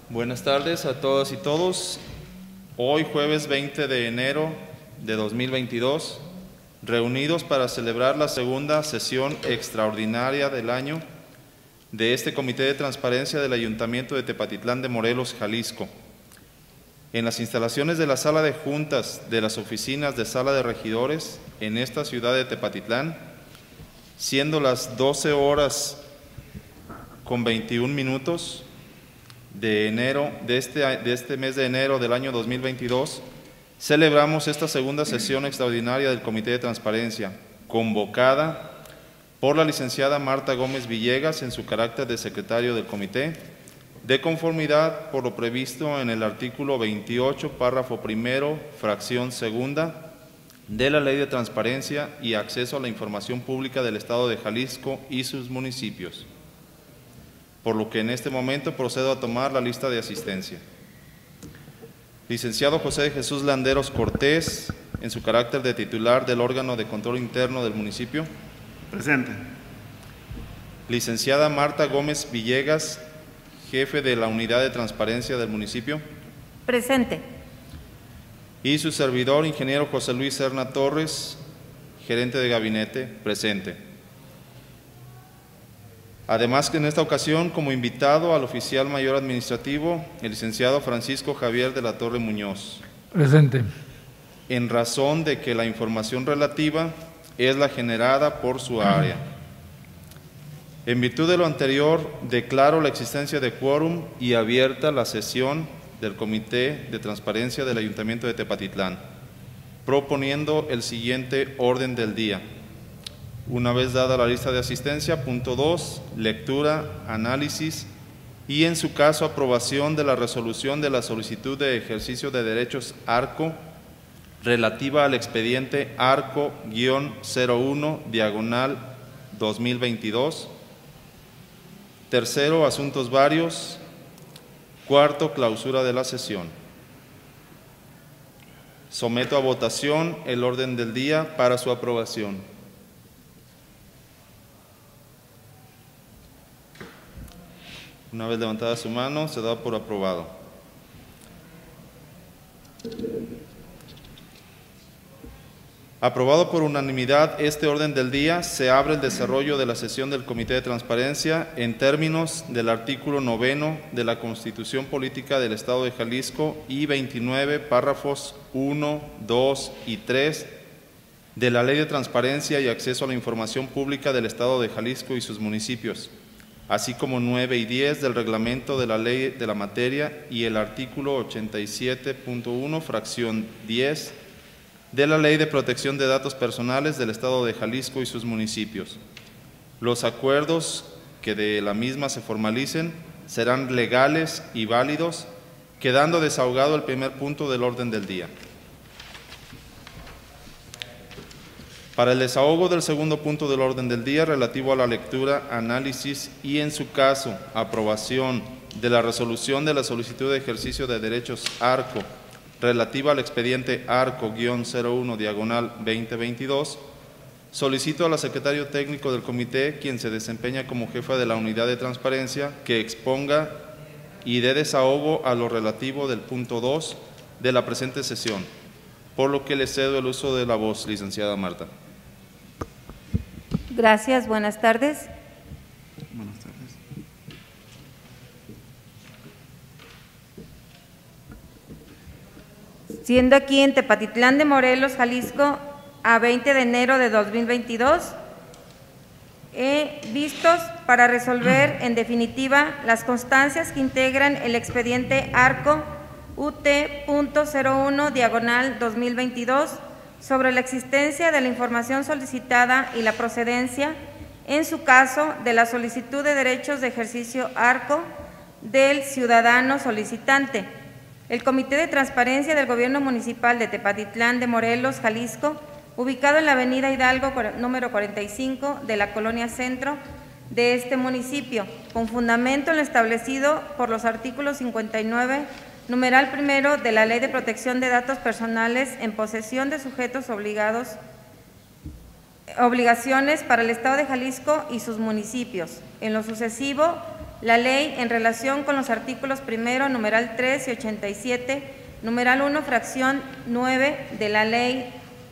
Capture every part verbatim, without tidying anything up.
Buenas tardes a todas y todos. Hoy, jueves veinte de enero de dos mil veintidós, reunidos para celebrar la segunda sesión extraordinaria del año de este Comité de Transparencia del Ayuntamiento de Tepatitlán de Morelos, Jalisco, en las instalaciones de la Sala de Juntas de las oficinas de Sala de Regidores en esta ciudad de Tepatitlán, siendo las doce horas con veintiún minutos de enero de este, de este mes de enero del año dos mil veintidós, celebramos esta segunda sesión extraordinaria del Comité de Transparencia, convocada por la licenciada Marta Gómez Villegas en su carácter de secretario del comité, de conformidad por lo previsto en el artículo veintiocho, párrafo primero, fracción segunda, de la Ley de Transparencia y Acceso a la Información Pública del Estado de Jalisco y sus municipios, por lo que en este momento procedo a tomar la lista de asistencia. Licenciado José de Jesús Landeros Cortés, en su carácter de titular del órgano de control interno del municipio. Presente. Licenciada Marta Gómez Villegas, jefe de la Unidad de Transparencia del municipio. Presente. Y su servidor, ingeniero José Luis Serna Torres, gerente de gabinete, presente. Además que en esta ocasión, como invitado al oficial mayor administrativo, el licenciado Francisco Javier de la Torre Muñoz. Presente. En razón de que la información relativa es la generada por su área. En virtud de lo anterior, declaro la existencia de quórum y abierta la sesión del Comité de Transparencia del Ayuntamiento de Tepatitlán, proponiendo el siguiente orden del día. Una vez dada la lista de asistencia, punto dos, lectura, análisis y, en su caso, aprobación de la resolución de la solicitud de ejercicio de derechos ARCO relativa al expediente ARCO cero uno, diagonal dos mil veintidós. Tercero, asuntos varios. Cuarto, clausura de la sesión. Someto a votación el orden del día para su aprobación. Una vez levantada su mano, se da por aprobado. Aprobado por unanimidad este orden del día, se abre el desarrollo de la sesión del Comité de Transparencia en términos del artículo noveno de la Constitución Política del Estado de Jalisco y veintinueve, párrafos uno, dos y tres de la Ley de Transparencia y Acceso a la Información Pública del Estado de Jalisco y sus municipios, así como nueve y diez del reglamento de la ley de la materia y el artículo ochenta y siete punto uno, fracción diez de la Ley de Protección de Datos Personales del Estado de Jalisco y sus municipios. Los acuerdos que de la misma se formalicen serán legales y válidos, quedando desahogado el primer punto del orden del día. Para el desahogo del segundo punto del orden del día, relativo a la lectura, análisis y, en su caso, aprobación de la resolución de la solicitud de ejercicio de derechos ARCO relativa al expediente ARCO cero uno, diagonal veinte veintidós, solicito a la secretario técnico del comité, quien se desempeña como jefa de la unidad de transparencia, que exponga y dé desahogo a lo relativo del punto dos de la presente sesión, por lo que le cedo el uso de la voz, licenciada Marta. Gracias, buenas tardes. Buenas tardes. Siendo aquí en Tepatitlán de Morelos, Jalisco, a veinte de enero de dos mil veintidós, eh, vistos para resolver en definitiva las constancias que integran el expediente ARCO U T cero uno, diagonal dos mil veintidós, sobre la existencia de la información solicitada y la procedencia, en su caso, de la solicitud de derechos de ejercicio ARCO del ciudadano solicitante. El Comité de Transparencia del Gobierno Municipal de Tepatitlán de Morelos, Jalisco, ubicado en la avenida Hidalgo número cuarenta y cinco de la Colonia Centro de este municipio, con fundamento en lo establecido por los artículos cincuenta y nueve, numeral primero de la Ley de Protección de Datos Personales en posesión de sujetos obligados, obligaciones para el Estado de Jalisco y sus municipios. En lo sucesivo, la ley en relación con los artículos primero, numeral tres y ochenta y siete, numeral uno, fracción nueve de la ley,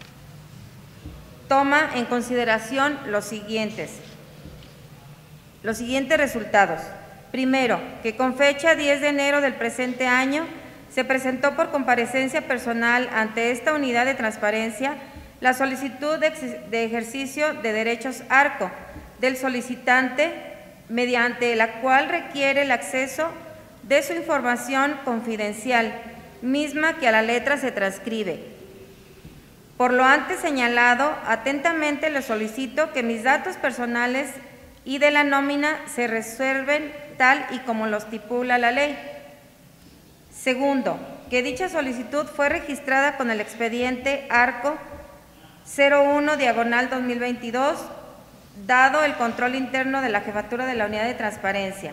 toma en consideración los siguientes, los siguientes resultados. Primero, que con fecha diez de enero del presente año se presentó por comparecencia personal ante esta unidad de transparencia la solicitud de, ex de ejercicio de derechos ARCO del solicitante, mediante la cual requiere el acceso de su información confidencial, misma que a la letra se transcribe. Por lo antes señalado, atentamente le solicito que mis datos personales y de la nómina se resuelven tal y como lo estipula la ley. Segundo, que dicha solicitud fue registrada con el expediente ARCO cero uno diagonal dos mil veintidós, dado el control interno de la Jefatura de la Unidad de Transparencia.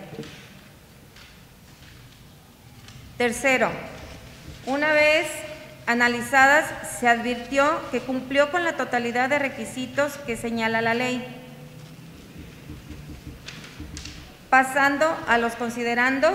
Tercero, una vez analizadas, se advirtió que cumplió con la totalidad de requisitos que señala la ley. Pasando a los considerandos.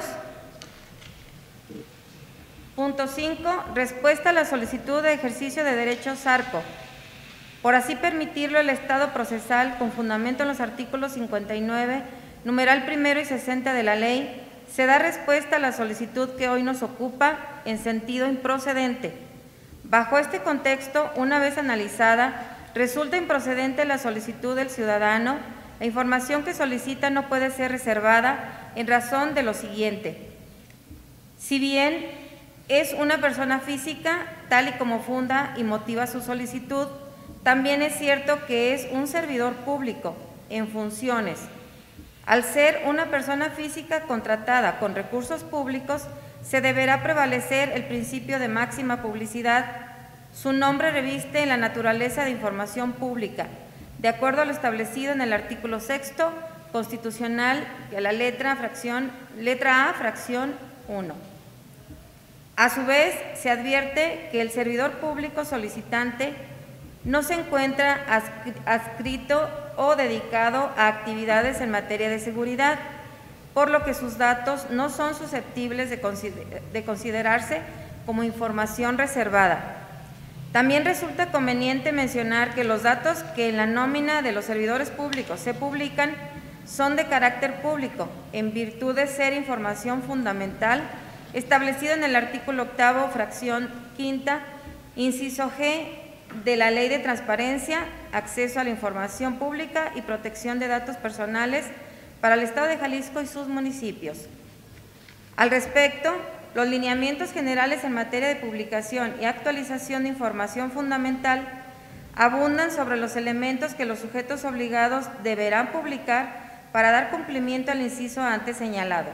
Punto cinco. Respuesta a la solicitud de ejercicio de derechos ARCO. Por así permitirlo, el Estado procesal, con fundamento en los artículos cincuenta y nueve, numeral primero y sesenta de la ley, se da respuesta a la solicitud que hoy nos ocupa en sentido improcedente. Bajo este contexto, una vez analizada, resulta improcedente la solicitud del ciudadano. La información que solicita no puede ser reservada en razón de lo siguiente. Si bien es una persona física, tal y como funda y motiva su solicitud, también es cierto que es un servidor público en funciones. Al ser una persona física contratada con recursos públicos, se deberá prevalecer el principio de máxima publicidad. Su nombre reviste en la naturaleza de información pública, de acuerdo a lo establecido en el artículo sexto constitucional, de la letra, fracción, letra A, fracción uno. A su vez, se advierte que el servidor público solicitante no se encuentra adscrito o dedicado a actividades en materia de seguridad, por lo que sus datos no son susceptibles de, consider de considerarse como información reservada. También resulta conveniente mencionar que los datos que en la nómina de los servidores públicos se publican son de carácter público, en virtud de ser información fundamental establecida en el artículo octavo, fracción quinta, inciso G, de la Ley de Transparencia, Acceso a la Información Pública y Protección de Datos Personales para el Estado de Jalisco y sus municipios. Al respecto, los lineamientos generales en materia de publicación y actualización de información fundamental abundan sobre los elementos que los sujetos obligados deberán publicar para dar cumplimiento al inciso antes señalado.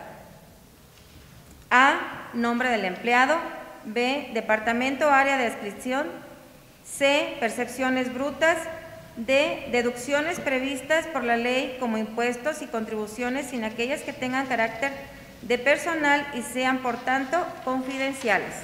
A. Nombre del empleado. B. Departamento o área de adscripción. C. Percepciones brutas. D. Deducciones previstas por la ley como impuestos y contribuciones sin aquellas que tengan carácter de personal y sean, por tanto, confidenciales.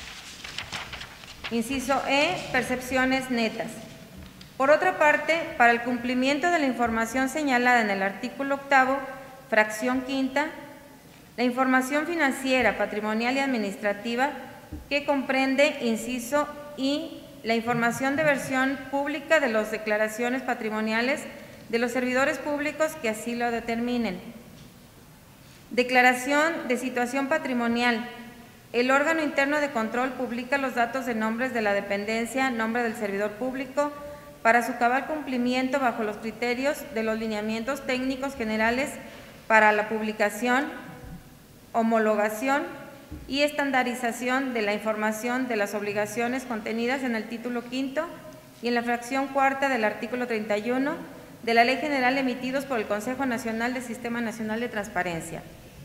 Inciso E. Percepciones netas. Por otra parte, para el cumplimiento de la información señalada en el artículo octavo, fracción quinta, la información financiera, patrimonial y administrativa, que comprende, inciso I, la información de versión pública de las declaraciones patrimoniales de los servidores públicos que así lo determinen. Declaración de situación patrimonial. El órgano interno de control publica los datos de nombres de la dependencia, nombre del servidor público, para su cabal cumplimiento bajo los criterios de los lineamientos técnicos generales para la publicación, homologación y estandarización de la información de las obligaciones contenidas en el título quinto y en la fracción cuarta del artículo treinta y uno de la Ley General emitidos por el Consejo Nacional del Sistema Nacional de Transparencia.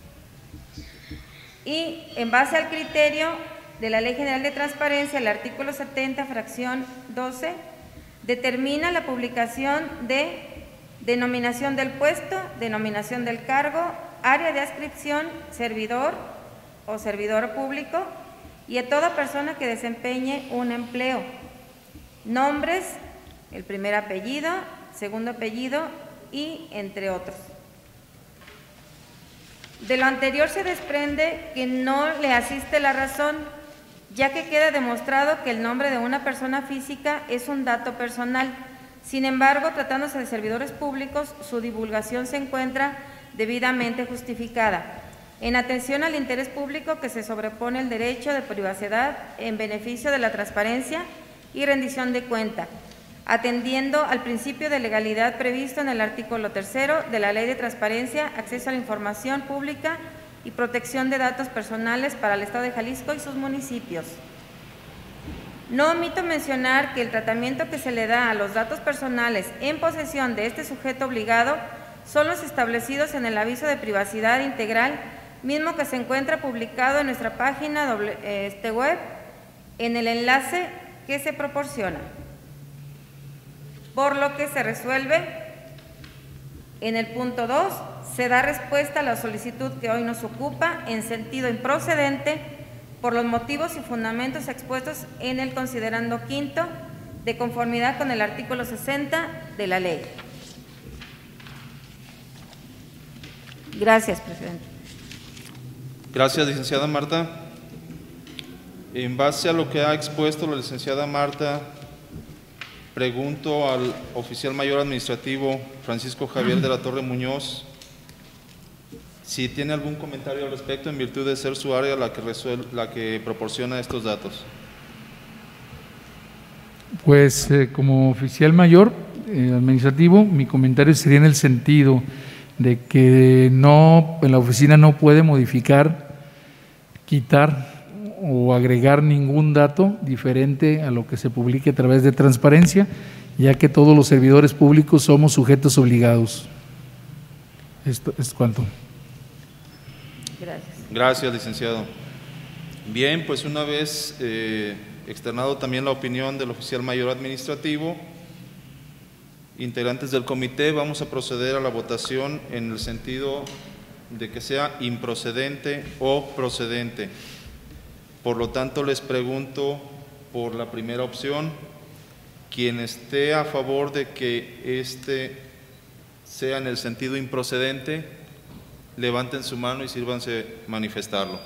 Y en base al criterio de la Ley General de Transparencia, el artículo setenta, fracción doce, determina la publicación de denominación del puesto, denominación del cargo, área de adscripción, servidor o servidor público y a toda persona que desempeñe un empleo. Nombres, el primer apellido, segundo apellido y entre otros. De lo anterior se desprende que no le asiste la razón, ya que queda demostrado que el nombre de una persona física es un dato personal. Sin embargo, tratándose de servidores públicos, su divulgación se encuentra debidamente justificada, en atención al interés público que se sobrepone el derecho de privacidad en beneficio de la transparencia y rendición de cuenta, atendiendo al principio de legalidad previsto en el artículo tercero de la Ley de Transparencia, Acceso a la Información Pública y Protección de Datos Personales para el Estado de Jalisco y sus municipios. No omito mencionar que el tratamiento que se le da a los datos personales en posesión de este sujeto obligado son los establecidos en el aviso de privacidad integral, mismo que se encuentra publicado en nuestra página doble, este web en el enlace que se proporciona. Por lo que se resuelve en el punto dos, se da respuesta a la solicitud que hoy nos ocupa en sentido improcedente por los motivos y fundamentos expuestos en el considerando quinto, de conformidad con el artículo sesenta de la ley. Gracias, presidente. Gracias, licenciada Marta. En base a lo que ha expuesto la licenciada Marta, pregunto al oficial mayor administrativo Francisco Javier de la Torre Muñoz si tiene algún comentario al respecto, en virtud de ser su área la que, resuelve, la que proporciona estos datos. Pues eh, como oficial mayor eh, administrativo, mi comentario sería en el sentido de que no, en la oficina no puede modificar, quitar o agregar ningún dato diferente a lo que se publique a través de transparencia, ya que todos los servidores públicos somos sujetos obligados. Esto es cuanto. Gracias. Gracias, licenciado. Bien, pues una vez eh, externado también la opinión del oficial mayor administrativo, integrantes del comité, vamos a proceder a la votación en el sentido de que sea improcedente o procedente. Por lo tanto, les pregunto por la primera opción, quien esté a favor de que este sea en el sentido improcedente, levanten su mano y sírvanse manifestarlo.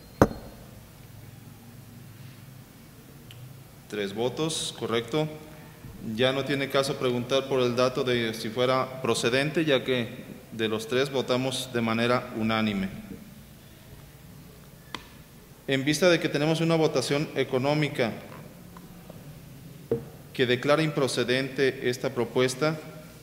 Tres votos, correcto. Ya no tiene caso preguntar por el dato de si fuera procedente, ya que de los tres votamos de manera unánime. En vista de que tenemos una votación económica que declara improcedente esta propuesta,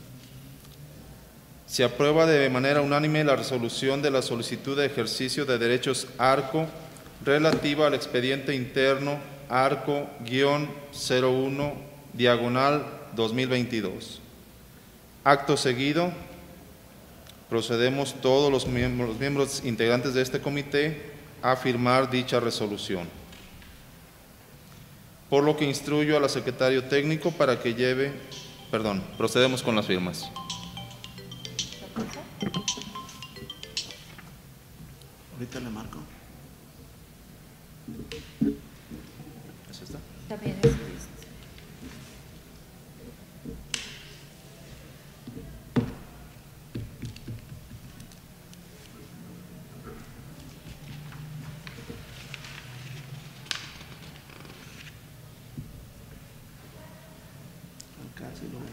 se aprueba de manera unánime la resolución de la solicitud de ejercicio de derechos ARCO relativa al expediente interno ARCO cero uno diagonal dos mil veintidós. Acto seguido, procedemos todos los miembros, los miembros integrantes de este comité a firmar dicha resolución. Por lo que instruyo a la secretario técnico para que lleve, perdón, procedemos con las firmas. Ahorita le marco. ¿Es esta? También es listo. Casi lo...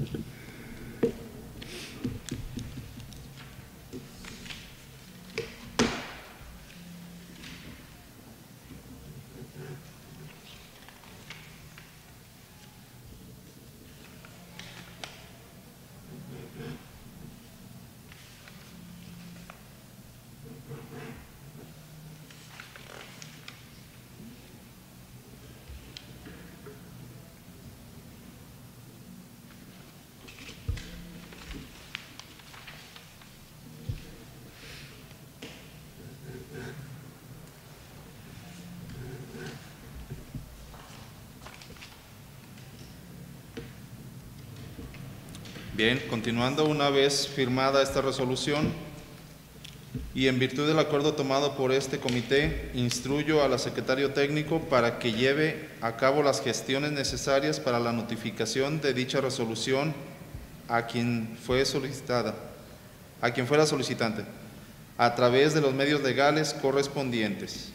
Bien, continuando, una vez firmada esta resolución y en virtud del acuerdo tomado por este comité, instruyo al secretario técnico para que lleve a cabo las gestiones necesarias para la notificación de dicha resolución a quien fue solicitada, a quien fuera solicitante, a través de los medios legales correspondientes.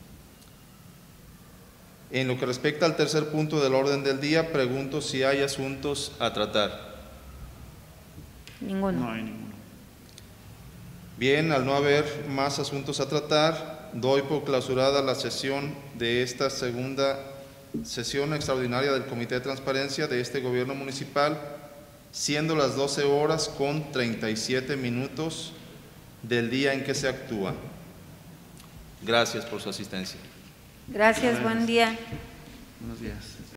En lo que respecta al tercer punto del orden del día, pregunto si hay asuntos a tratar. Ninguno. No hay ninguno. Bien, al no haber más asuntos a tratar, doy por clausurada la sesión de esta segunda sesión extraordinaria del Comité de Transparencia de este Gobierno Municipal, siendo las doce horas con treinta y siete minutos del día en que se actúa. Gracias por su asistencia. Gracias, buen día. Buenos días.